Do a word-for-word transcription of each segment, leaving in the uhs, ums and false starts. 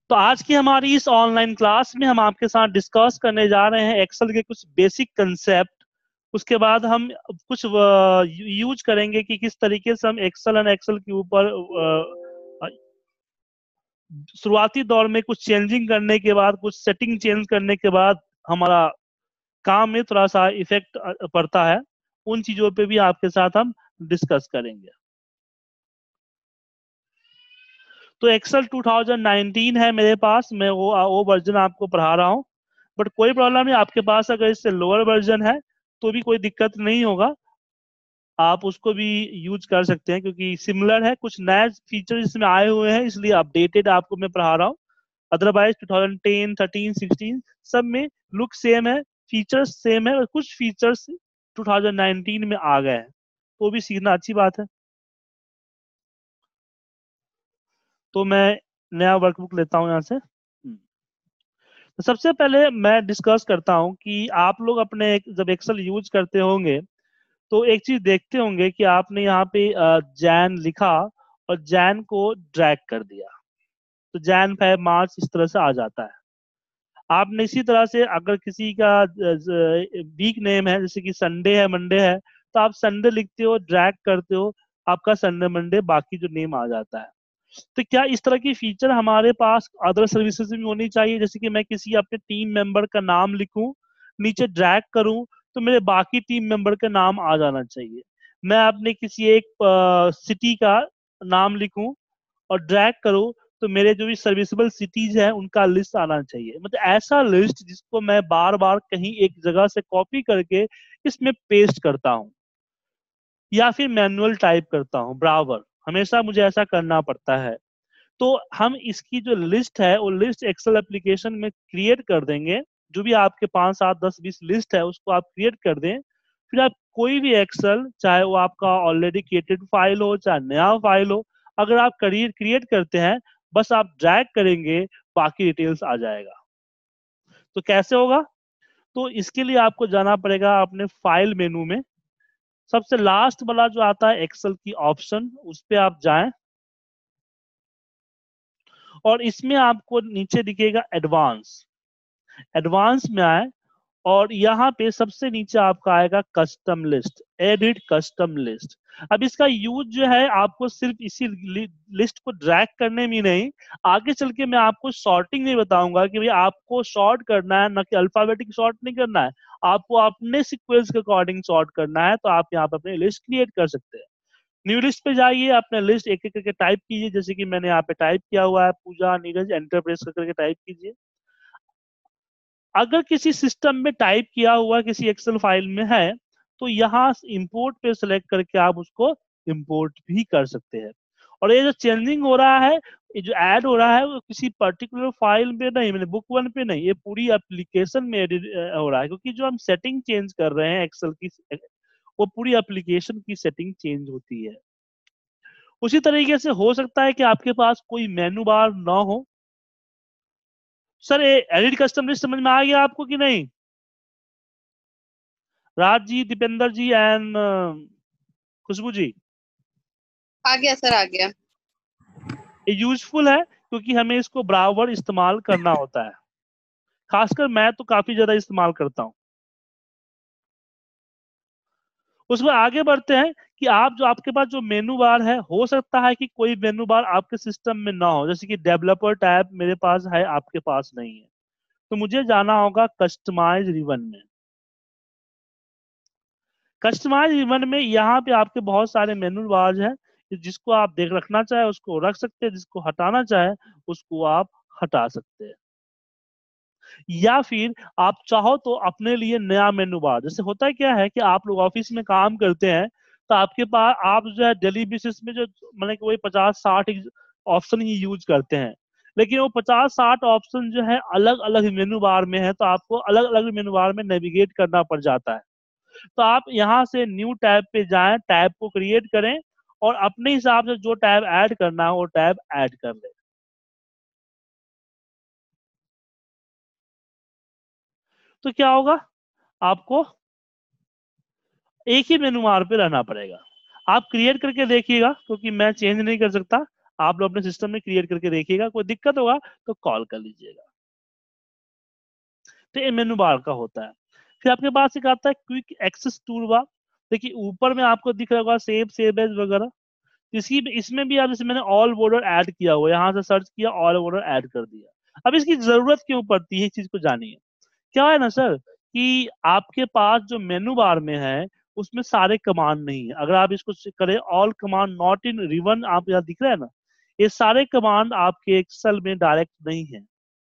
तो आज की हमारी इस ऑनलाइन क्लास में हम आपके साथ डिस्कस करने जा रहे हैं एक्सेल के कुछ बेसिक कंसेप्ट। उसके बाद हम कुछ यूज करेंगे कि किस तरीके से हम एक्सेल एंड एक्सेल के ऊपर शुरुआती दौर में कुछ चेंजिंग करने के बाद, कुछ सेटिंग चेंज करने के बाद हमारा काम में थोड़ा सा इफेक्ट पड़ता है। उन चीजों पे भी आपके साथ हम डिस्कस करेंगे। तो एक्सेल टू थाउजेंड नाइनटीन है मेरे पास, मैं वो वो वर्जन आपको पढ़ा रहा हूँ। बट कोई प्रॉब्लम नहीं, आपके पास अगर इससे लोअर वर्जन है तो भी कोई दिक्कत नहीं होगा, आप उसको भी यूज कर सकते हैं क्योंकि सिमिलर है। कुछ नए फीचर इसमें आए हुए हैं इसलिए अपडेटेड आपको मैं पढ़ा रहा हूँ। Otherwise two thousand ten, thirteen, sixteen सब में लुक सेम है, फीचर्स सेम है, और कुछ फीचर्स टू थाउजेंड नाइनटीन में आ गए हैं तो भी सीखना अच्छी बात है। तो मैं नया वर्कबुक लेता हूँ यहाँ से। हम्म। तो सबसे पहले मैं डिस्कस करता हूँ कि आप लोग अपने एक- जब एक्सेल यूज करते होंगे तो एक चीज देखते होंगे कि आपने यहाँ पे जैन लिखा और जैन को ड्रैग कर दिया तो जैन फेब मार्च इस तरह से आ जाता है। आपने इसी तरह से अगर किसी का वीक नेम है, जैसे कि संडे है, मंडे है, तो आप संडे लिखते हो, ड्रैग करते हो, आपका संडे मंडे बाकी जो नेम आ जाता है। तो क्या इस तरह की फीचर हमारे पास अदर सर्विसेज में होनी चाहिए? जैसे कि मैं किसी अपने टीम मेंबर का नाम लिखूं, नीचे ड्रैग करूं तो मेरे बाकी टीम मेंबर का नाम आ जाना चाहिए। मैं अपने किसी एक सिटी का नाम लिखूं और ड्रैग करूं तो मेरे जो भी सर्विसेबल सिटीज हैं उनका लिस्ट आना चाहिए। मतलब ऐसा लिस्ट जिसको मैं बार बार कहीं एक जगह से कॉपी करके इसमें पेस्ट करता हूं या फिर मैनुअल टाइप करता हूं ब्राउजर, हमेशा मुझे ऐसा करना पड़ता है। तो हम इसकी जो लिस्ट है वो लिस्ट एक्सेल एप्लीकेशन में क्रिएट कर देंगे। जो भी आपके पांच सात दस बीस लिस्ट है उसको आप क्रिएट कर दें। फिर आप कोई भी एक्सेल, चाहे वो आपका ऑलरेडी क्रिएटेड फाइल हो चाहे नया फाइल हो, अगर आप क्रिएट क्रिएट करते हैं, बस आप ड्रैग करेंगे, बाकी डिटेल्स आ जाएगा। तो कैसे होगा? तो इसके लिए आपको जाना पड़ेगा अपने फाइल मेनू में, सबसे लास्ट वाला जो आता है एक्सेल की ऑप्शन, उस पर आप जाएं और इसमें आपको नीचे दिखेगा एडवांस। एडवांस में आए और यहाँ पे सबसे नीचे आपका आएगा custom list, edit custom list. अब इसका यूज जो है आपको सिर्फ इसी लि, लिस्ट को ड्रैग करने में नहीं, आगे चल के मैं आपको सॉर्टिंग नहीं बताऊंगा कि भाई आपको सॉर्ट करना है, ना कि अल्फाबेटिक सॉर्ट नहीं करना है, आपको अपने सीक्वेंस के अकॉर्डिंग सॉर्ट करना है। तो आप यहाँ पे अपनी लिस्ट क्रिएट कर सकते हैं। न्यू लिस्ट पे जाइए, अपने लिस्ट एक एक करके टाइप कीजिए, जैसे कि मैंने यहाँ पे टाइप किया हुआ है पूजा नीरज, एंटर प्रेस करके टाइप कीजिए। अगर किसी सिस्टम में टाइप किया हुआ किसी एक्सेल फाइल में है तो यहाँ इंपोर्ट पे सेलेक्ट करके आप उसको इंपोर्ट भी कर सकते हैं। और ये जो चेंजिंग हो रहा है, ये जो ऐड हो रहा है, वो किसी पर्टिकुलर फाइल में नहीं, मैंने बुक वन पे नहीं, ये पूरी एप्लीकेशन में edit, अ, हो रहा है, क्योंकि जो हम सेटिंग चेंज कर रहे हैं एक्सेल की, वो पूरी एप्लीकेशन की सेटिंग चेंज होती है। उसी तरीके से हो सकता है कि आपके पास कोई मेनू बार ना हो। सर ये एडिट कस्टम लिस्ट समझ में आ गया आपको कि नहीं? राज जी, दीपेंद्र जी एंड खुशबू जी, आ गया सर, आ गया। ये यूजफुल है क्योंकि हमें इसको बराबर इस्तेमाल करना होता है। खासकर मैं तो काफी ज्यादा इस्तेमाल करता हूँ। उसमें आगे बढ़ते हैं कि आप जो आपके पास जो मेनू बार है, हो सकता है कि कोई मेनू बार आपके सिस्टम में ना हो, जैसे कि डेवलपर टैब मेरे पास है, आपके पास नहीं है, तो मुझे जाना होगा कस्टमाइज रिबन में। कस्टमाइज रिबन में यहाँ पे आपके बहुत सारे मेनू बार हैं, जिसको आप देख रखना चाहे उसको रख सकते हैं, जिसको हटाना चाहे उसको आप हटा सकते हैं। या फिर आप चाहो तो अपने लिए नया मेनू बार, जैसे होता है क्या है कि आप लोग ऑफिस में काम करते हैं तो आपके पास आप जो है डेली बेसिस में जो मतलब कि वही पचास साठ ऑप्शन ही यूज करते हैं, लेकिन वो पचास साठ ऑप्शन जो है अलग अलग मेनू बार में है, तो आपको अलग अलग मेनू बार में नेविगेट करना पड़ जाता है। तो आप यहाँ से न्यू टैब पे जाएं, टैब को क्रिएट करें और अपने हिसाब से जो टैब ऐड करना है वो टैब ऐड कर लें। तो क्या होगा, आपको एक ही मेनू बार पे रहना पड़ेगा। आप क्रिएट करके देखिएगा क्योंकि मैं चेंज नहीं कर सकता, आप लोग अपने सिस्टम में क्रिएट करके देखिएगा, कोई दिक्कत होगा तो कॉल कर लीजिएगा। तो ये मेनू बार का होता है। फिर आपके पास एक आता है क्विक एक्सेस टूल बार। देखिए ऊपर में आपको दिख रहा होगा सेव सेव एज वगैरह, इसी इसमें भी आप, जैसे मैंने ऑल बॉर्डर ऐड किया हुआ, यहाँ से सर्च किया ऑल बॉर्डर ऐड कर दिया। अब इसकी जरूरत क्यों पड़ती है, इस चीज को जानिए। क्या है ना सर कि आपके पास जो मेनू बार में है उसमें सारे कमांड नहीं है। अगर आप इसको करें all command not in ribbon, आप यहाँ दिख रहे हैं ना, ये सारे कमांड आपके एक्सेल में डायरेक्ट नहीं है।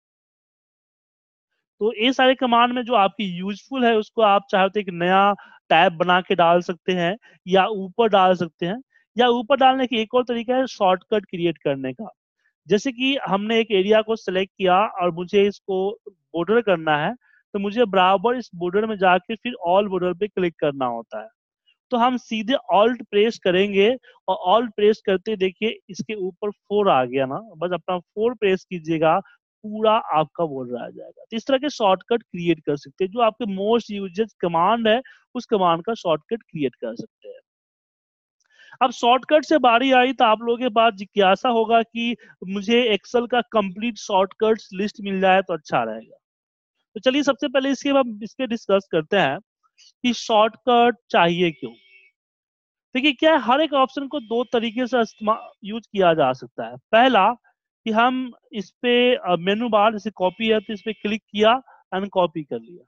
तो ये सारे कमांड में जो आपकी यूजफुल है उसको आप चाहे तो एक नया टैब बना के डाल सकते हैं, या ऊपर डाल सकते हैं। या ऊपर डालने की एक और तरीका है शॉर्टकट क्रिएट करने का। जैसे कि हमने एक एरिया को सिलेक्ट किया और मुझे इसको बॉर्डर करना है, तो मुझे बराबर इस बॉर्डर में जाके फिर ऑल बॉर्डर पे क्लिक करना होता है। तो हम सीधे ऑल्ट प्रेस करेंगे, और ऑल्ट प्रेस करते देखिए इसके ऊपर फोर आ गया ना, बस अपना फोर प्रेस कीजिएगा, पूरा आपका बॉर्डर आ जाएगा। तो इस तरह के शॉर्टकट क्रिएट कर सकते हैं, जो आपके मोस्ट यूजेड कमांड है उस कमांड का शॉर्टकट क्रिएट कर सकते हैं। अब शॉर्टकट से बारी आई तो आप लोगों के पास जिज्ञासा होगा कि मुझे एक्सेल का कंप्लीट शॉर्टकट्स लिस्ट मिल जाए तो अच्छा रहेगा। तो चलिए सबसे पहले इसके बाद इस पे डिस्कस करते हैं कि शॉर्टकट चाहिए क्यों। देखिए क्या है, हर एक ऑप्शन को दो तरीके से यूज किया जा सकता है। पहला कि हम इस पे मेनू बार जैसे कॉपी है तो इस पे क्लिक किया एंड कॉपी कर लिया,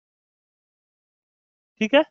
ठीक है।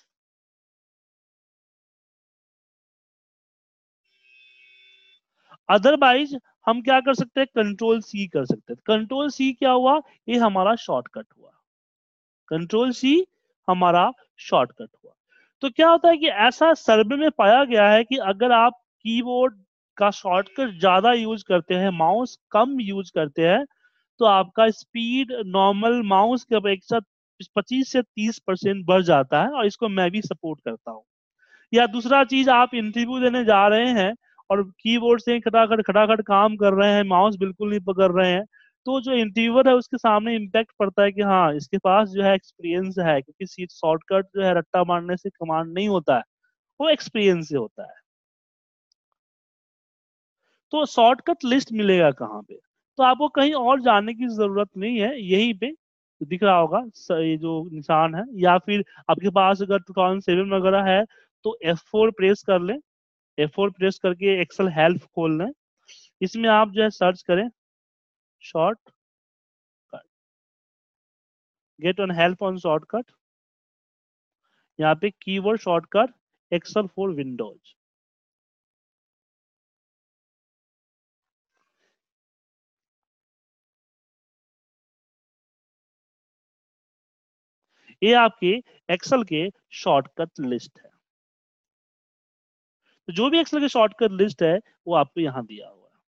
अदरवाइज हम क्या कर सकते हैं, कंट्रोल सी कर सकते हैं। कंट्रोल सी क्या हुआ, ये हमारा शॉर्टकट हुआ। कंट्रोल सी हमारा शॉर्टकट हुआ। तो क्या होता है कि ऐसा सर्वे में पाया गया है कि अगर आप कीबोर्ड का शॉर्टकट ज्यादा यूज करते हैं, माउस कम यूज करते हैं, तो आपका स्पीड नॉर्मल माउस की अपेक्षा पच्चीस से तीस परसेंट बढ़ जाता है, और इसको मैं भी सपोर्ट करता हूँ। या दूसरा चीज, आप इंटरव्यू देने जा रहे हैं और कीबोर्ड से खटाखट खटाखट काम कर रहे हैं, माउस बिल्कुल नहीं पकड़ रहे हैं, तो जो इंटरव्यूअर है उसके सामने इम्पैक्ट पड़ता है कि हाँ इसके पास जो है एक्सपीरियंस है, क्योंकि सीट शॉर्टकट जो है रट्टा मारने से कमांड नहीं होता है, वो एक्सपीरियंस से होता है। तो शॉर्टकट लिस्ट मिलेगा कहाँ पे, तो आपको कहीं और जाने की जरूरत नहीं है, यहीं पे दिख रहा होगा स- ये जो निशान है। या फिर आपके पास अगर टू थाउजेंड सेवन वगैरह है तो एफ फोर प्रेस कर लें, एफ फोर प्रेस करके एक्सेल हेल्प खोल लें, इसमें आप जो है सर्च करें shortcut on help on shortcut, यहाँ पे keyword shortcut Excel for Windows. ये आपके एक्सेल के शॉर्टकट लिस्ट है। तो जो भी एक्सेल के शॉर्टकट लिस्ट है वो आपको यहाँ दिया हुआ है,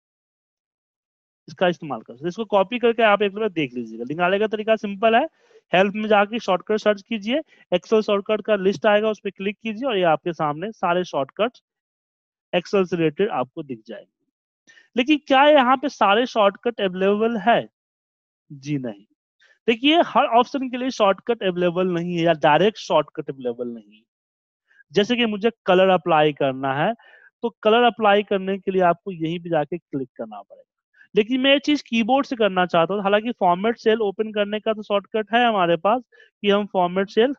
इसका इस्तेमाल कर सकते हैं। इसको कॉपी करके आप एक बार देख लीजिएगा। निकालने का तरीका सिंपल है, हेल्प में जाके शॉर्टकट सर्च कीजिए, एक्सेल शॉर्टकट का लिस्ट आएगा, उस पर क्लिक कीजिए और ये आपके सामने सारे शॉर्टकट एक्सेल से रिलेटेड आपको दिख जाएंगे। लेकिन क्या यहाँ पे सारे शॉर्टकट अवेलेबल है? जी नहीं। देखिए हर ऑप्शन के लिए शॉर्टकट अवेलेबल नहीं है, या डायरेक्ट शॉर्टकट अवेलेबल नहीं है। जैसे कि मुझे कलर अप्लाई करना है, तो कलर अप्लाई करने के लिए आपको यहीं पे जाके क्लिक करना पड़ेगा। लेकिन मैं ये चीज कीबोर्ड से करना चाहता हूँ, हालांकि फॉर्मेट सेल ओपन करने का तो शॉर्टकट है हमारे पास कि हम फॉर्मेट सेल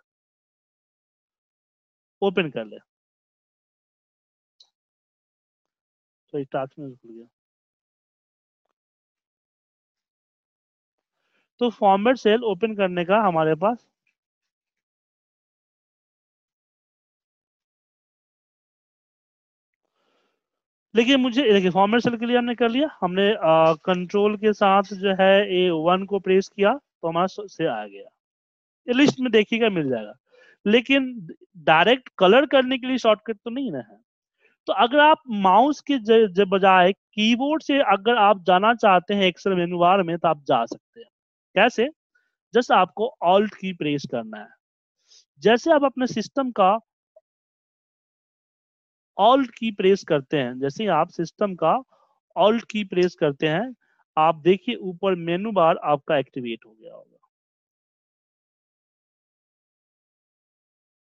ओपन कर ले। तो स्टार्ट में भूल गया। तो फॉर्मेट सेल ओपन करने का हमारे पास, लेकिन मुझे देखिए फॉर्मेट सेल के लिए हमने कर लिया, हमने कंट्रोल के साथ जो है ए वन को प्रेस किया तो हमारा से आ गया। ये लिस्ट में देखिएगा मिल जाएगा। लेकिन डायरेक्ट कलर करने के लिए शॉर्टकट तो नहीं ना है। तो अगर आप माउस के ज- ज- बजाय कीबोर्ड से अगर आप जाना चाहते हैं एक्सेल मेनू बार में, तो आप जा सकते हैं। कैसे? जैसे आपको ऑल्ट की प्रेस करना है, जैसे आप अपने सिस्टम का ऑल्ट की प्रेस करते हैं, जैसे ही आप सिस्टम का ऑल्ट की प्रेस करते हैं, आप देखिए ऊपर मेनू बार आपका एक्टिवेट हो गया होगा।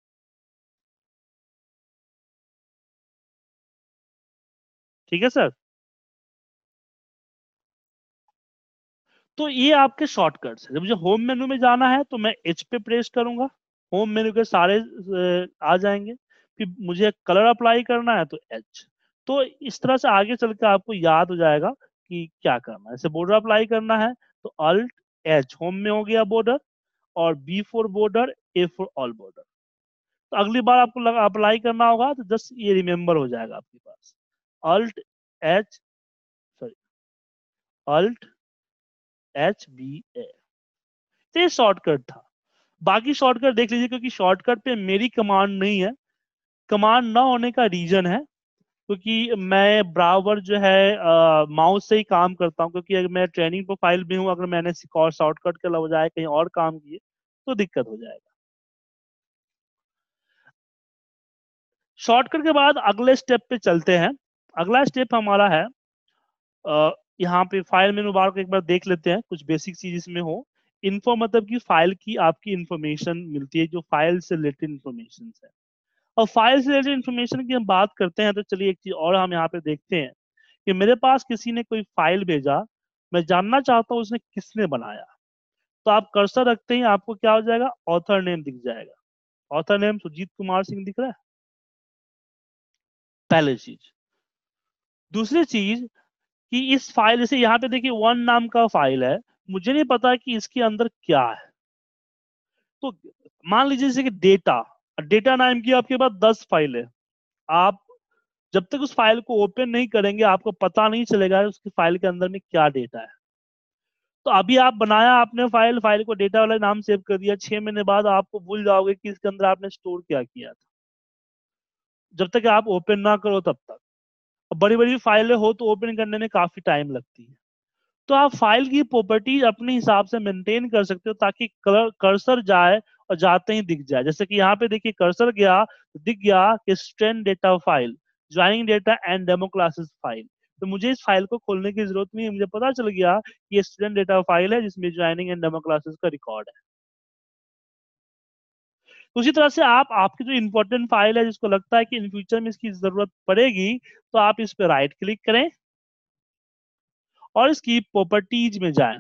ठीक है सर। तो ये आपके शॉर्टकट्स है। जब मुझे होम मेनू में जाना है तो मैं एच पे प्रेस करूंगा, होम मेनू के सारे आ जाएंगे। फिर मुझे कलर अप्लाई करना है तो एच। तो इस तरह से आगे चल के आपको याद हो जाएगा कि क्या करना है। जैसे बॉर्डर अप्लाई करना है तो अल्ट एच, होम में हो गया बॉर्डर, और B for border, A for all border. तो अगली बार आपको अप्लाई करना होगा तो जस्ट ये रिमेंबर हो जाएगा आपके पास, Alt H, sorry Alt H B A. तो ये शॉर्टकट था। बाकी शॉर्टकट देख लीजिए, क्योंकि शॉर्टकट पे मेरी कमांड नहीं है। कमांड ना होने का रीजन है क्योंकि मैं ब्राउज़र जो है माउस से ही काम करता हूँ, क्योंकि अगर मैं ट्रेनिंग प्रोफाइल में हूँ, अगर मैंने और शॉर्टकट के बजाय कहीं और काम किए तो दिक्कत हो जाएगा। शॉर्टकट के बाद अगले स्टेप पे चलते हैं। अगला स्टेप हमारा है, अ, यहाँ पे फाइल मेनू बार को एक बार देख लेते हैं, कुछ बेसिक चीज इसमें हो। इन्फो मतलब कि फाइल की आपकी इंफॉर्मेशन मिलती है, जो फाइल से रिलेटेड इंफॉर्मेशन है। और फाइल से रिलेटेड इंफॉर्मेशन की हम बात करते हैं तो चलिए एक चीज और हम यहाँ पे देखते हैं कि मेरे पास किसी ने कोई फाइल भेजा, मैं जानना चाहता हूँ उसने किसने बनाया। तो आप कर्सर रखते ही आपको क्या हो जाएगा, ऑथर नेम दिख जाएगा। ऑथर नेम सुजीत कुमार सिंह दिख रहा है, पहली चीज। दूसरी चीज कि इस फाइल, जैसे यहाँ पे देखिए वन नाम का फाइल है, मुझे नहीं पता कि इसके अंदर क्या है। तो मान लीजिए जैसे कि डेटा, डेटा नाम की आपके पास दस फाइल है। आप जब तक उस फाइल को ओपन नहीं करेंगे आपको पता नहीं चलेगा उसकी फाइल के अंदर में क्या डेटा है। तो अभी आप बनाया आपने फाइल, फाइल को डेटा वाला नाम सेव कर दिया, छह महीने बाद आपको भूल जाओगे कि इसके अंदर आपने स्टोर क्या किया था, जब तक आप ओपन ना करो तब तक। बड़ी बड़ी फाइलें हो तो ओपन करने में काफी टाइम लगती है। तो आप फाइल की प्रॉपर्टी अपने हिसाब से मेंटेन कर सकते हो ताकि कर्सर जाए और जाते ही दिख जाए। जैसे कि यहाँ पे देखिए कर्सर गया तो दिख गया कि strain data file, joining data and demo classes file. तो मुझे इस फाइल को खोलने की जरूरत नहीं है, मुझे पता चल गया कि ये स्टूडेंट डेटा फाइल है जिसमें ज्वाइनिंग एंड डेमो क्लासेस का रिकॉर्ड है। उसी तरह से आप आपकी जो इंपॉर्टेंट फाइल है जिसको लगता है कि इन फ्यूचर में इसकी जरूरत पड़ेगी, तो आप इस पर राइट क्लिक करें और इसकी प्रॉपर्टीज में जाएं।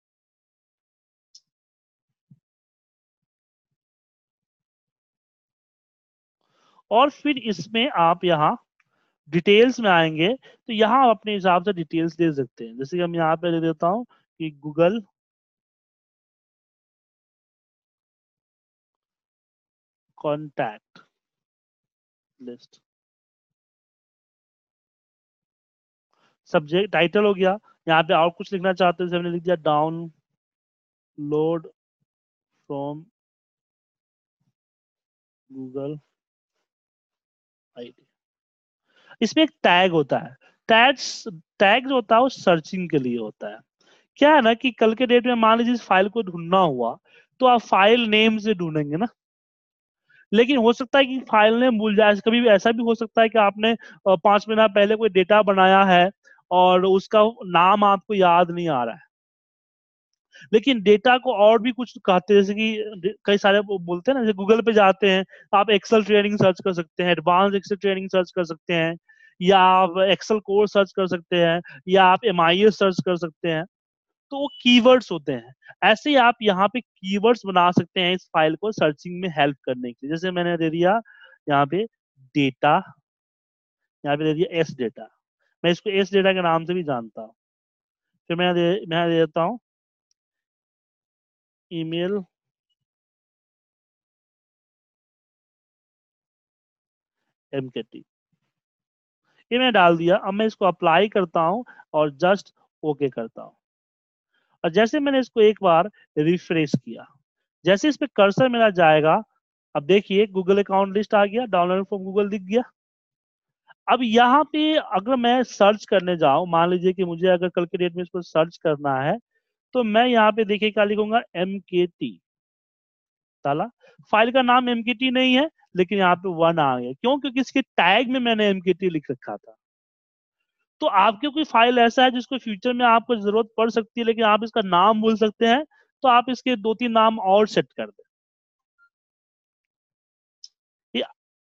और फिर इसमें आप यहाँ डिटेल्स में आएंगे तो यहाँ आप अपने हिसाब से डिटेल्स दे सकते हैं। जैसे कि हम यहाँ पे दे देता हूँ कि Google contact list, subject title हो गया। यहाँ पे और कुछ लिखना चाहते हैं, हमने लिख दिया डाउनलोड फ्रॉम गूगल आईडी। इसमें एक टैग होता है, टैग्स टैग जो होता है वो सर्चिंग के लिए होता है। क्या है ना कि कल के डेट में मान लीजिए इस फाइल को ढूंढना हुआ तो आप फाइल नेम से ढूंढेंगे ना, लेकिन हो सकता है कि फाइल नेम भूल जाए। कभी भी ऐसा भी हो सकता है कि आपने अ, पांच महीना पहले कोई डेटा बनाया है और उसका नाम आपको याद नहीं आ रहा है, लेकिन डेटा को और भी कुछ कहते हैं। जैसे कि कई सारे वो बोलते हैं ना, जैसे गूगल पे जाते हैं तो आप एक्सेल ट्रेनिंग सर्च कर सकते हैं, एडवांस एक्सेल ट्रेनिंग सर्च कर सकते हैं, या आप एक्सेल कोर्स सर्च कर सकते हैं, या आप एम आई एस सर्च कर सकते हैं। तो वो कीवर्ड्स होते हैं। ऐसे ही आप यहाँ पे कीवर्ड्स बना सकते हैं इस फाइल को सर्चिंग में हेल्प करने के लिए। जैसे मैंने दे दिया यहाँ पे डेटा, यहाँ पे दे दिया एस डेटा, मैं इसको एस डेटा के नाम से भी जानता हूँ। फिर मैं दे मैं दे देता हूँ ईमेल एमकेटी, ये मैंने डाल दिया। अब मैं इसको अप्लाई करता हूँ और जस्ट ओके करता हूँ। और जैसे मैंने इसको एक बार रिफ्रेश किया, जैसे इस पे कर्सर मेरा जाएगा, अब देखिए गूगल अकाउंट लिस्ट आ गया, डाउनलोड फ्रॉम गूगल दिख गया। अब यहाँ पे अगर मैं सर्च करने जाऊं, मान लीजिए कि मुझे अगर कल के डेट में इसको सर्च करना है, तो मैं यहाँ पे देखिए क्या लिखूंगा, एम के टी ताला। फाइल का नाम एम के टी नहीं है, लेकिन यहाँ पे वन आ गया। क्यों? क्योंकि इसके टैग में मैंने एम के टी लिख रखा था। तो आपके कोई फाइल ऐसा है जिसको फ्यूचर में आपको जरूरत पड़ सकती है लेकिन आप इसका नाम भूल सकते हैं, तो आप इसके दो तीन नाम और सेट कर दें। ये-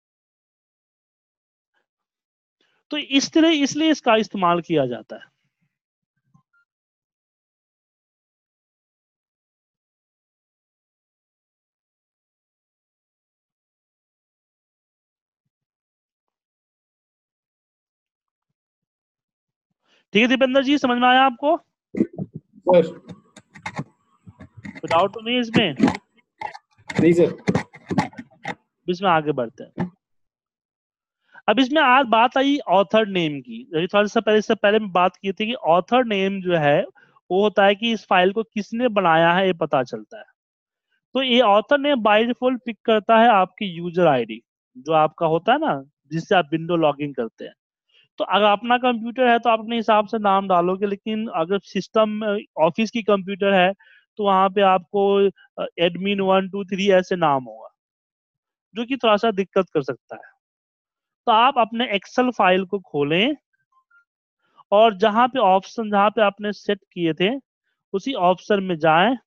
तो इस तरह इसलिए इसका इस्तेमाल किया जाता है। ठीक है दीपेंद्र जी, समझ में आया आपको? सर डाउट तो नहीं इसमें? नहीं सर। इसमें आगे बढ़ते हैं। अब इसमें आज बात आई ऑथर नेम की। जैसे थोड़ा सा पहले, इससे पहले मैं बात की थी कि ऑथर नेम जो है वो होता है कि इस फाइल को किसने बनाया है ये पता चलता है। तो ये author name by default pick करता है आपकी यूजर आईडी, जो आपका होता है ना, जिससे आप विंडो लॉगिन करते हैं। तो अगर अपना कंप्यूटर है तो आप अपने हिसाब से नाम डालोगे, लेकिन अगर सिस्टम ऑफिस की कंप्यूटर है तो वहां पे आपको एडमिन वन टू थ्री ऐसे नाम होगा, जो कि थोड़ा सा दिक्कत कर सकता है। तो आप अपने एक्सेल फाइल को खोलें और जहां पे ऑप्शन, जहां पे आपने सेट किए थे उसी ऑप्शन में जाएं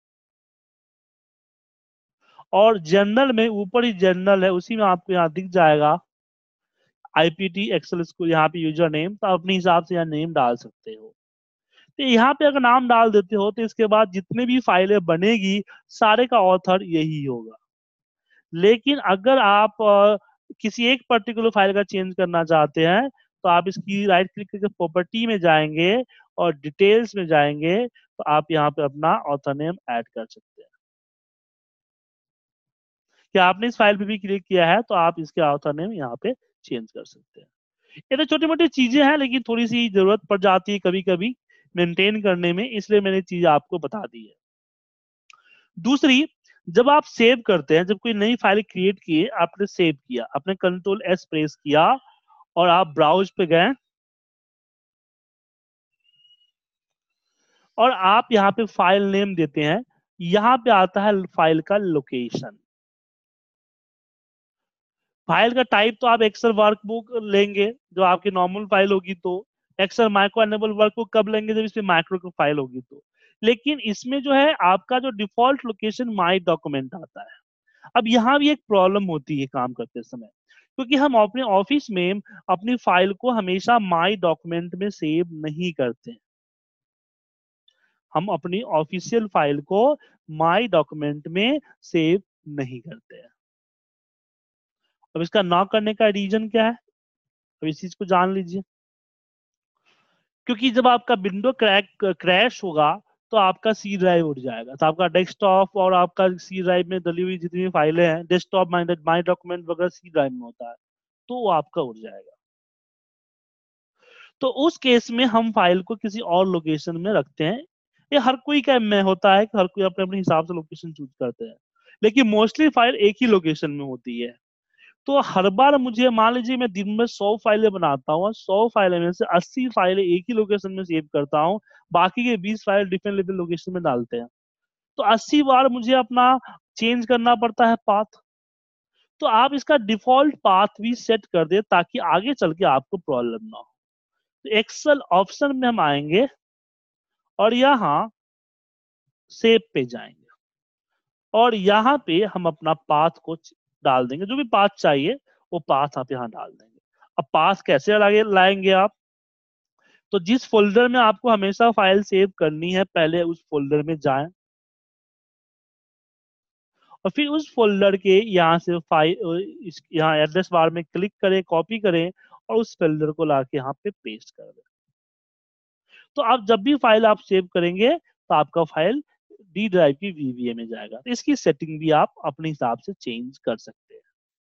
और जनरल में, ऊपर ही जनरल है उसी में आपको यहाँ दिख जाएगा आईपीटी एक्सेल स्कूल, यहाँ पे यूजर नेम। तो आप अपने हिसाब से यहाँ नेम डाल सकते हो। तो यहाँ पे अगर नाम डाल देते हो तो इसके बाद जितने भी फाइलें बनेगी सारे का ऑथर यही होगा। लेकिन अगर आप अ, किसी एक पर्टिकुलर फाइल का चेंज करना चाहते हैं तो आप इसकी राइट क्लिक करके प्रॉपर्टी में जाएंगे और डिटेल्स में जाएंगे तो आप यहाँ पे अपना ऑथर नेम ऐड कर सकते हैं। क्या आपने इस फाइल पे भी क्लिक किया है तो आप इसके ऑथर नेम यहाँ पे चेंज कर सकते हैं। ये तो छोटी मोटी चीजें हैं, लेकिन थोड़ी सी जरूरत पड़ जाती है कभी कभी मेंटेन करने में, इसलिए मैंने चीज आपको बता दी है। दूसरी, जब आप सेव करते हैं, जब कोई नई फाइल क्रिएट किए, आपने सेव किया, आपने कंट्रोल एस प्रेस किया और आप ब्राउज पे गए और आप यहाँ पे फाइल नेम देते हैं। यहाँ पे आता है फाइल का लोकेशन। फाइल का टाइप तो आप एक्सेल वर्कबुक लेंगे जो आपकी नॉर्मल फाइल होगी, तो एक्सेल माइक्रो एनेबल वर्कबुक कब लेंगे, जब इसमें माइक्रो की फाइल होगी तो। लेकिन इसमें जो है आपका जो डिफॉल्ट लोकेशन माई डॉक्यूमेंट आता है। अब यहाँ भी एक प्रॉब्लम होती है काम करते समय, क्योंकि हम अपने ऑफिस में अपनी फाइल को हमेशा माई डॉक्यूमेंट में सेव नहीं करते। हम अपनी ऑफिशियल फाइल को माई डॉक्यूमेंट में सेव नहीं करते हैं। अब इसका ना करने का रीजन क्या है, अब इस चीज को जान लीजिए। क्योंकि जब आपका विंडो क्रैक क्रैश होगा तो आपका सी ड्राइव उड़ जाएगा, तो आपका डेस्कटॉप और आपका सी ड्राइव में डली हुई जितनी भी फाइलें हैं, डेस्कटॉप माई माई डॉक्यूमेंट वगैरह सी ड्राइव में होता है, तो वो आपका उड़ जाएगा। तो उस केस में हम फाइल को किसी और लोकेशन में रखते हैं। ये हर कोई का में होता है कि हर कोई अपने अपने हिसाब से लोकेशन चूज करते हैं, लेकिन मोस्टली फाइल एक ही लोकेशन में होती है। तो हर बार मुझे, मान लीजिए मैं दिन में सौ फाइलें बनाता हूँ और सौ फाइलें में से अस्सी फाइलें एक ही लोकेशन में सेव करता हूँ, बाकी के बीस फाइल डिफरेंट डिफरेंट लोकेशन में डालते हैं। तो अस्सी बार मुझे अपना चेंज करना पड़ता है पाथ। तो आप इसका डिफॉल्ट पाथ भी सेट कर दे ताकि आगे चल के आपको प्रॉब्लम ना हो। तो एक्सेल ऑप्शन में हम आएंगे और यहाँ सेव पे जाएंगे और यहाँ पे हम अपना पाथ को डाल देंगे, जो भी पाथ चाहिए वो पाथ आप यहाँ डाल देंगे। अब पाथ कैसे लागे लाएंगे आप, तो जिस फोल्डर में आपको हमेशा फाइल सेव करनी है पहले उस फोल्डर में जाएं और फिर उस फोल्डर के यहाँ से फाइल, इस यहाँ एड्रेस बार में क्लिक करें, कॉपी करें और उस फोल्डर को लाके यहाँ पे पेस्ट कर दें। तो आप जब भी फाइल आप सेव करेंगे तो आपका फाइल डी ड्राइव की वीवीए में जाएगा। तो इसकी सेटिंग भी आप अपने हिसाब से चेंज कर सकते हैं।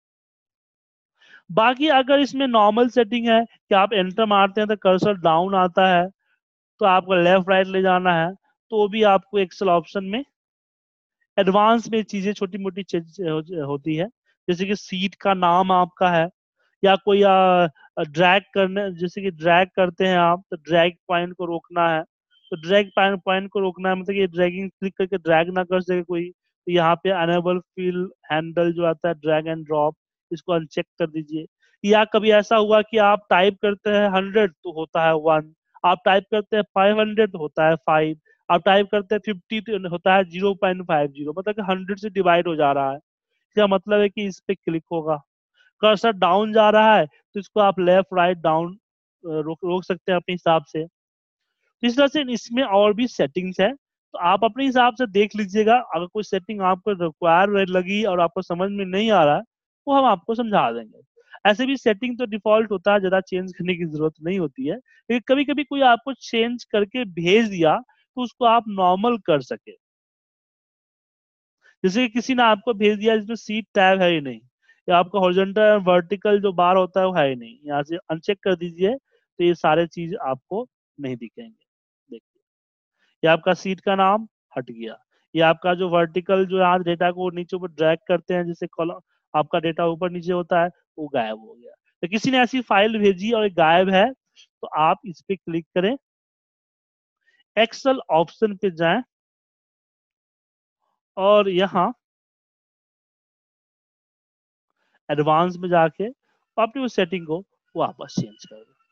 बाकी अगर इसमें नॉर्मल सेटिंग है कि आप एंटर मारते हैं तो कर्सर डाउन आता है, तो आपको लेफ्ट राइट ले जाना है, तो भी आपको एक्सेल ऑप्शन में एडवांस में चीजें छोटी मोटी चीजें होती है, जैसे कि सीट का नाम आपका है या कोई ड्रैग करने, जैसे कि ड्रैग करते हैं आप तो ड्रैग पॉइंट को रोकना है, तो ड्रैग पॉइंट को रोकना है, मतलब ये ड्रैगिंग क्लिक करके ड्रैग ना कर सके कोई, तो यहाँ पे अनेबल फील हैंडल जो आता है ड्रैग एंड ड्रॉप, इसको अनचेक कर दीजिए। या कभी ऐसा हुआ कि आप टाइप करते हैं हंड्रेड तो होता है वन, आप टाइप करते हैं फाइव हंड्रेड तो होता है फाइव, आप टाइप करते हैं फिफ्टी तो होता है जीरो पॉइंट फाइव जीरो, मतलब कि हंड्रेड से डिवाइड हो जा रहा है। इसका मतलब है कि इस पे क्लिक होगा। कर्सर डाउन जा रहा है तो इसको आप लेफ्ट राइट डाउन रोक रोक सकते हैं अपने हिसाब से। तो इस तरह से इसमें और भी सेटिंग्स है, तो आप अपने हिसाब से देख लीजिएगा। अगर कोई सेटिंग आपको रिक्वायर लगी और आपको समझ में नहीं आ रहा है वो हम आपको समझा देंगे। ऐसे भी सेटिंग तो डिफॉल्ट होता है, ज्यादा चेंज करने की जरूरत नहीं होती है, लेकिन कभी कभी कोई आपको चेंज करके भेज दिया तो उसको आप नॉर्मल कर सके। जैसे कि किसी ने आपको भेज दिया जिसमें सीट टैब है ही नहीं, या आपका हॉरिजॉन्टल वर्टिकल जो बार होता है वो है ही नहीं, यहाँ से अनचेक कर दीजिए तो ये सारे चीज आपको नहीं दिखेंगे। देखिए, ये आपका सीट का नाम हट गया, ये आपका जो वर्टिकल जो यहाँ डेटा को नीचे ऊपर ड्रैग करते हैं, जैसे कॉलम आपका डेटा ऊपर नीचे होता है, वो गायब हो गया। तो किसी ने ऐसी फाइल भेजी और ये गायब है, तो आप इस पे क्लिक करें, एक्सेल ऑप्शन पे जाएं और यहाँ एडवांस में जाके अपनी उस सेटिंग को वापस चेंज कर दो।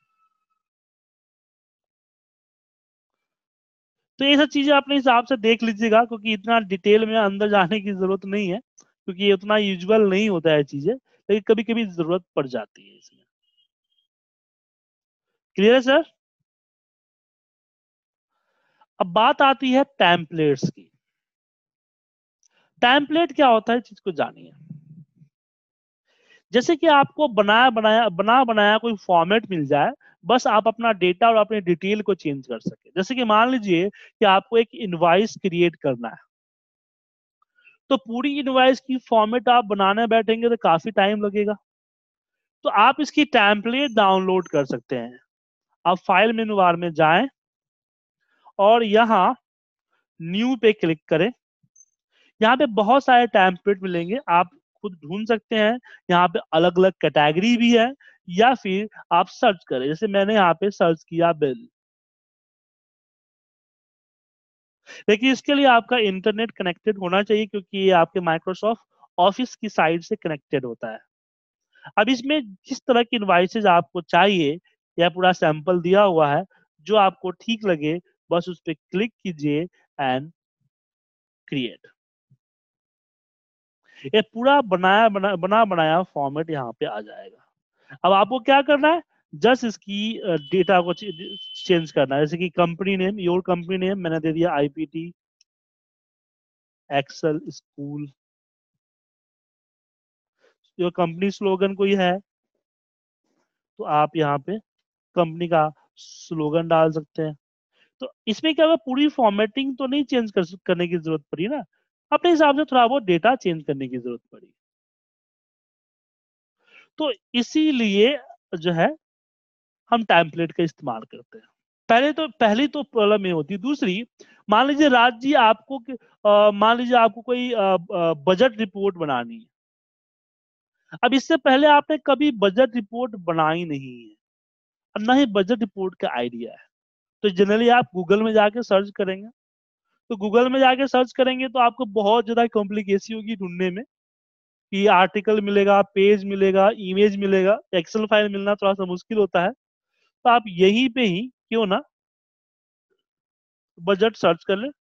तो ये सब चीजें अपने हिसाब से देख लीजिएगा, क्योंकि इतना डिटेल में अंदर जाने की जरूरत नहीं है, क्योंकि ये उतना यूजुअल नहीं होता है चीजें, लेकिन कभी कभी जरूरत पड़ जाती है इसमें। क्लियर है सर? अब बात आती है टेम्पलेट्स की। टेम्पलेट क्या होता है, चीज को जानिए। जैसे कि आपको बनाया बनाया बना बनाया कोई फॉर्मेट मिल जाए, बस आप अपना डेटा और अपने डिटेल को चेंज कर सके। जैसे कि मान लीजिए कि आपको एक इनवॉइस क्रिएट करना है, तो पूरी इनवॉइस की फॉर्मेट आप बनाने बैठेंगे तो काफी टाइम लगेगा। तो आप इसकी टेम्पलेट डाउनलोड कर सकते हैं। आप फाइल मेनू बार में जाएं और यहाँ न्यू पे क्लिक करें। यहाँ पे बहुत सारे टेम्पलेट मिलेंगे, आप खुद ढूंढ सकते हैं। यहाँ पे अलग अलग कैटेगरी भी है, या फिर आप सर्च करें, जैसे मैंने यहाँ पे सर्च किया बिल। लेकिन इसके लिए आपका इंटरनेट कनेक्टेड होना चाहिए, क्योंकि ये आपके माइक्रोसॉफ्ट ऑफिस की साइड से कनेक्टेड होता है। अब इसमें जिस तरह की इनवाइसेज आपको चाहिए, यह पूरा सैंपल दिया हुआ है, जो आपको ठीक लगे बस उस पर क्लिक कीजिए एंड क्रिएट। ये पूरा बनाया बना बना बनाया फॉर्मेट यहाँ पे आ जाएगा। अब आपको क्या करना है, जस्ट इसकी डेटा को चेंज करना है। जैसे कि company name, your company name मैंने दे दिया आईपीटी एक्सेल स्कूल। जो कंपनी स्लोगन कोई है तो आप यहाँ पे कंपनी का स्लोगन डाल सकते हैं। तो इसमें क्या होगा, पूरी फॉर्मेटिंग तो नहीं चेंज कर करने की जरूरत पड़ी ना, अपने हिसाब से थोड़ा बहुत डेटा चेंज करने की जरूरत पड़ी। तो इसीलिए जो है हम टेम्पलेट का इस्तेमाल करते हैं। पहले तो पहली तो प्रॉब्लम ये होती है। दूसरी, मान लीजिए राज जी आपको अ, मान लीजिए आपको कोई बजट रिपोर्ट बनानी है। अब इससे पहले आपने कभी बजट रिपोर्ट बनाई नहीं है और ना ही बजट रिपोर्ट का आइडिया है, तो जनरली आप गूगल में जाके सर्च करेंगे। तो गूगल में जाके सर्च करेंगे तो आपको बहुत ज्यादा कॉम्प्लिकेसी होगी ढूंढने में, कि आर्टिकल मिलेगा, पेज मिलेगा, इमेज मिलेगा, एक्सेल फाइल मिलना थोड़ा सा मुश्किल होता है। तो आप यहीं पे ही क्यों ना बजट सर्च कर ले।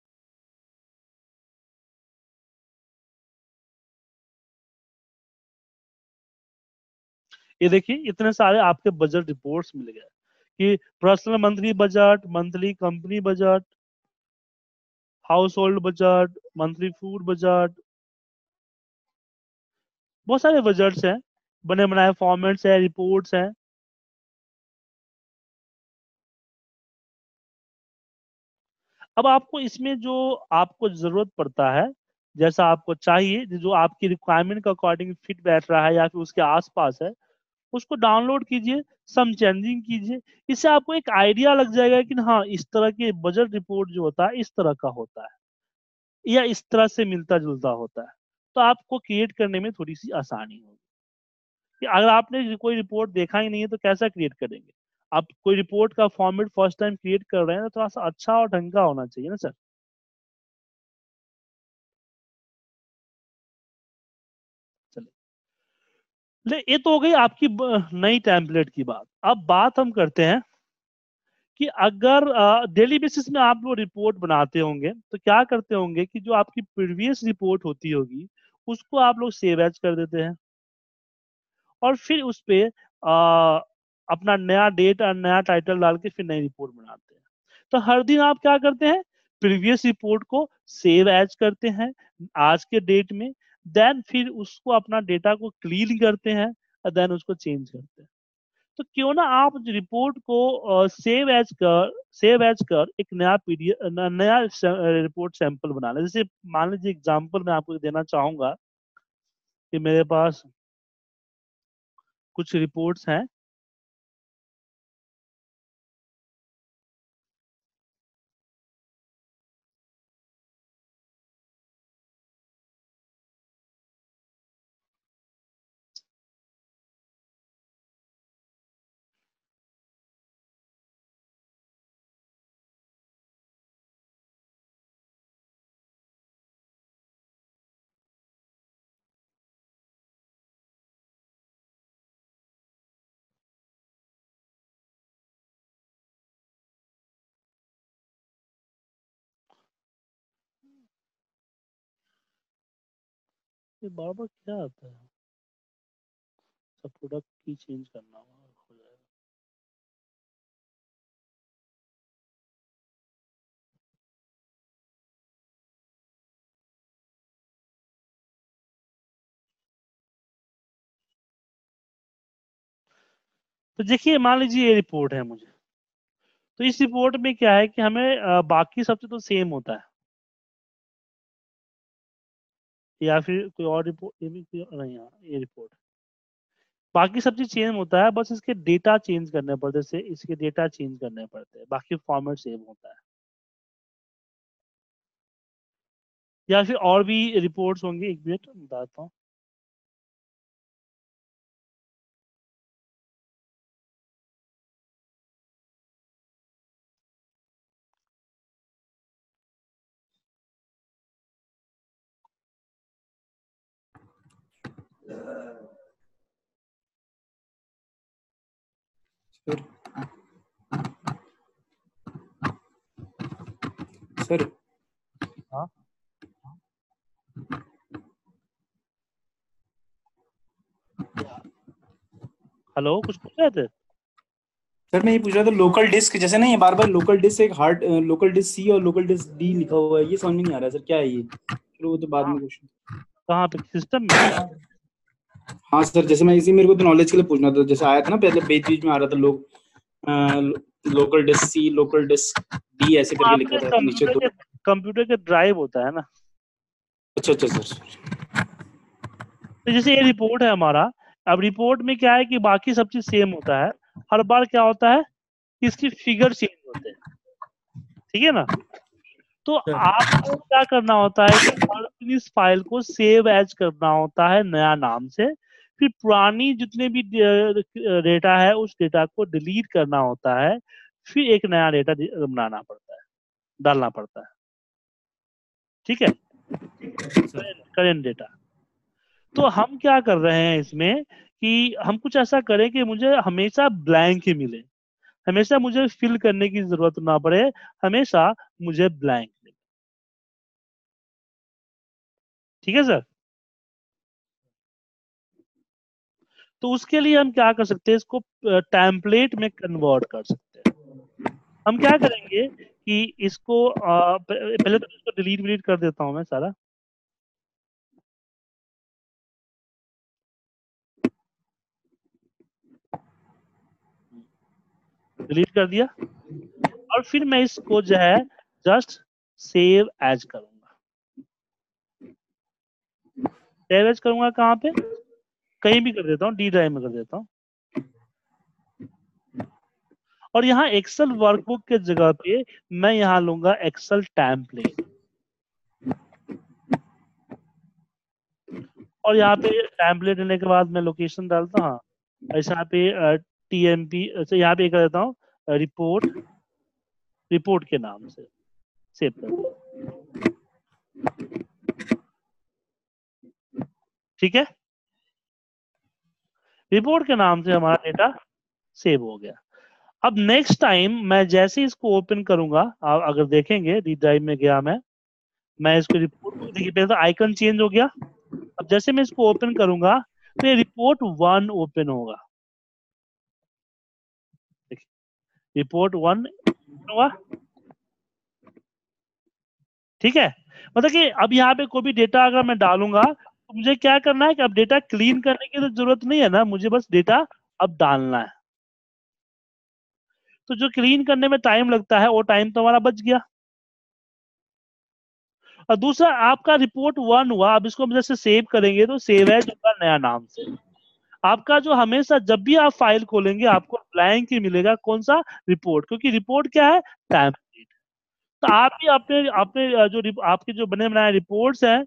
ये देखिए इतने सारे आपके बजट रिपोर्ट्स मिल गए, कि personal monthly budget, monthly company budget, household budget, monthly food budget, बहुत सारे बजट्स हैं, बने बनाए फॉर्मेट्स है, रिपोर्ट्स हैं। अब आपको इसमें जो आपको जरूरत पड़ता है, जैसा आपको चाहिए, जो आपकी रिक्वायरमेंट के अकॉर्डिंग फिट बैठ रहा है या फिर उसके आसपास है, उसको डाउनलोड कीजिए, सम चेंजिंग कीजिए। इससे आपको एक आइडिया लग जाएगा कि हाँ इस तरह के बजट रिपोर्ट जो होता है इस तरह का होता है, या इस तरह से मिलता जुलता होता है। तो आपको क्रिएट करने में थोड़ी सी आसानी होगी। कि अगर आपने कोई रिपोर्ट देखा ही नहीं है तो कैसा क्रिएट करेंगे। आप कोई रिपोर्ट का फॉर्मेट फर्स्ट टाइम क्रिएट कर रहे हैं तो थोड़ा सा अच्छा और ढंग का होना चाहिए ना सर। चलिए, ले ये तो हो गई आपकी ब- नई टेम्पलेट की बात। अब बात हम करते हैं कि अगर डेली बेसिस में आप लोग रिपोर्ट बनाते होंगे तो क्या करते होंगे, कि जो आपकी प्रीवियस रिपोर्ट होती होगी उसको आप लोग सेव एज कर देते हैं, और फिर उस पे आ, अपना नया डेट और नया टाइटल डाल के फिर नई रिपोर्ट बनाते हैं। तो हर दिन आप क्या करते हैं, प्रीवियस रिपोर्ट को सेव एज करते हैं आज के डेट में, देन फिर उसको अपना डेटा को क्लीन करते हैं, देन उसको चेंज करते हैं। तो क्यों ना आप रिपोर्ट को सेव एज कर सेव एज कर एक नया पीडीएफ नया रिपोर्ट सैंपल बना लें। जैसे मान लीजिए एग्जांपल मैं आपको देना चाहूंगा कि मेरे पास कुछ रिपोर्ट्स हैं, ये बार बार क्या आता है, सब प्रोडक्ट की चेंज करना होगा, हो जाएगा। तो देखिए मान लीजिए ये रिपोर्ट है मुझे, तो इस रिपोर्ट में क्या है कि हमें अ, बाकी सबसे तो सेम होता है, या फिर कोई और रिपोर्ट, ये भी कोई नहीं, हाँ ये रिपोर्ट, बाकी सब चीज चेंज होता है, बस इसके डेटा चेंज करने पड़ते हैं, जैसे इसके डेटा चेंज करने पड़ते हैं, बाकी फॉर्मेट सेम होता है। या फिर और भी रिपोर्ट्स होंगे, एक मिनट बताता हूँ। सर हाँ हेलो, कुछ पूछ रहे थे? सर मैं ये पूछ रहा था, लोकल डिस्क जैसे ना, ये बार बार लोकल डिस्क एक हार्ड लोकल डिस्क सी और लोकल डिस्क डी लिखा हुआ है, ये समझ में नहीं आ रहा है सर, क्या है ये? फिर वो तो बाद में क्वेश्चन। कहाँ पे सिस्टम में? हाँ सर, जैसे मैं इसी मेरे को तो नॉलेज के लिए पूछना था, जैसे आया था ना पहले बीच बीच में आ रहा था, लोग local disk C local disk D ऐसे करके लिखा आपके था नीचे कंप्यूटर दो। के कंप्यूटर के ड्राइव होता है ना, अच्छा अच्छा सर। तो जैसे ये रिपोर्ट है हमारा, अब रिपोर्ट में क्या है कि बाकी सब चीज सेम होता है, हर बार क्या होता है कि इसकी फिगर चेंज होते हैं, ठीक है ना। तो आपको क्या करना होता है कि हर इस फाइल को सेव एज करना होता है नया नाम से, फिर पुरानी जितने भी डेटा है उस डेटा को डिलीट करना होता है, फिर एक नया डेटा बनाना पड़ता है, डालना पड़ता है, ठीक है, करेंट डेटा। तो हम क्या कर रहे हैं इसमें कि हम कुछ ऐसा करें कि मुझे हमेशा ब्लैंक ही मिले, हमेशा मुझे फिल करने की जरूरत ना पड़े, हमेशा मुझे ब्लैंक मिले, ठीक है सर। तो उसके लिए हम क्या कर सकते हैं, इसको टेम्पलेट में कन्वर्ट कर सकते हैं। हम क्या करेंगे कि इसको अ, प- पहले तो इसको डिलीट विलीट कर देता हूं मैं सारा, डिलीट कर दिया, और फिर मैं इसको जो है जस्ट सेव एज करूंगा। सेव एज करूंगा कहाँ पे, कहीं भी कर देता हूँ, डी ड्राइव में कर देता हूँ, और यहाँ एक्सेल वर्कबुक के जगह पे मैं यहाँ लूंगा एक्सेल टेम्पलेट, और यहाँ पे टेम्पलेट लेने के बाद मैं लोकेशन डालता हूँ, हाँ, ऐसे यहाँ पे टीएमपी, अच्छा यहाँ पे कर देता हूँ रिपोर्ट, रिपोर्ट के नाम से सेव कर दिया, ठीक है, रिपोर्ट के नाम से हमारा डेटा सेव हो गया। अब नेक्स्ट टाइम मैं जैसे ही इसको ओपन करूंगा, आप अगर देखेंगे डी ड्राइव में गया मैं मैं इसको रिपोर्ट को, देखिए पहले तो आइकन चेंज हो गया, अब जैसे मैं इसको ओपन करूंगा तो ये रिपोर्ट वन ओपन होगा, देखिए रिपोर्ट वन होगा, ठीक है। मतलब कि अब यहाँ पे कोई भी डेटा अगर मैं डालूंगा तो मुझे क्या करना है कि अब डेटा क्लीन करने की तो जरूरत नहीं है ना, मुझे बस डेटा अब डालना है। तो जो क्लीन करने में टाइम लगता है वो टाइम तो हमारा बच गया। और दूसरा आपका रिपोर्ट वन हुआ, अब इसको हम जैसे सेव करेंगे तो सेव एज होगा नया नाम से। आपका जो हमेशा जब भी आप फाइल खोलेंगे आपको ब्लैंक ही मिलेगा, कौन सा, रिपोर्ट, क्योंकि रिपोर्ट क्या है, टेम्पलेट। तो आप भी अपने अपने जो रिप- आपके जो बने बनाए रिपोर्ट्स हैं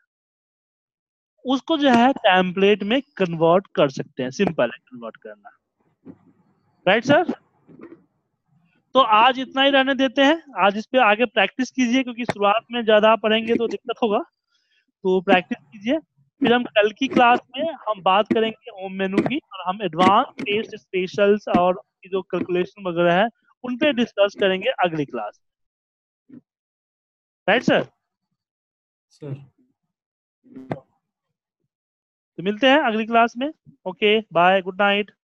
उसको जो है टेम्पलेट में कन्वर्ट कर सकते हैं, सिंपल है कन्वर्ट करना। Right sir? तो आज इतना ही रहने देते हैं, आज इस पे आगे प्रैक्टिस कीजिए, क्योंकि शुरुआत में ज्यादा पढ़ेंगे तो दिक्कत होगा, तो प्रैक्टिस कीजिए। फिर हम कल की क्लास में हम बात करेंगे होम मेनू की, और हम एडवांस टेस्ट स्पेशल्स और जो कैलकुलेशन वगैरह है उन पे डिस्कस करेंगे अगली क्लास। Right sir? सर तो मिलते हैं अगली क्लास में। Okay bye, good night.